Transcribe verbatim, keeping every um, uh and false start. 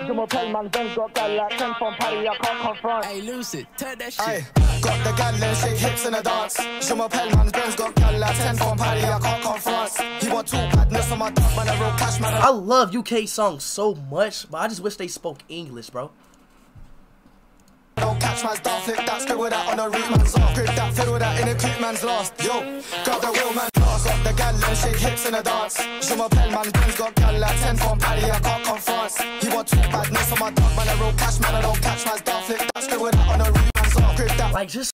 Je m'appelle man, Benz got gal like ten from Paddy, I can't confront. Hey, Lucid, turn that shit. Aye, got the gal and shake hips in the dance. Je m'appelle man, Benz got gal like ten from Paddy, I can't confront. He want two badness on my dog, man, I roll cash, man. I love U K songs so much, but I just wish they spoke English, bro. Don't catch man's down, flip that, scribble that on the root man's off. Grip that, fiddle that in a creep man's lost. Yo, grab the wheel man's lost. Got the gal and shake hips in the dance. Je m'appelle man, Benz got gal like ten from Paddy, I can't confront. He want two badness on my dog, man, I roll cash, man, I don't catch man's down, flip that, scribble that on the root man's off. Grip that. Like, just